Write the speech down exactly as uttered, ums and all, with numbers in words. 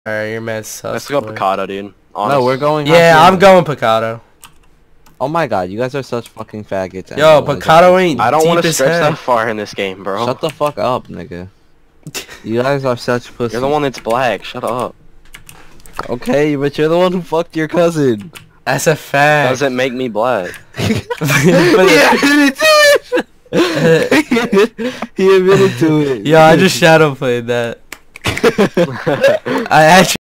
Alright, your man sus. Let's go boy. Picado, dude. Honest. No, we're going. Yeah, Hacienda. I'm going Picado. Oh my god, you guys are such fucking faggots. Yo, and Picado ain't I don't deep want to as stretch heck. that far in this game, bro. Shut the fuck up, nigga. You guys are such pussies. You're the one that's black. Shut up. Okay, but you're the one who fucked your cousin. That's a fact. Doesn't make me black. he admitted to it. He admitted to it. Yo, I just shadow played that. I actually.